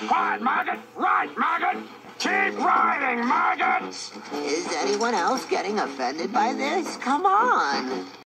Quiet, Maggot! Right, Maggot! Keep riding, Maggots! Is anyone else getting offended by this? Come on.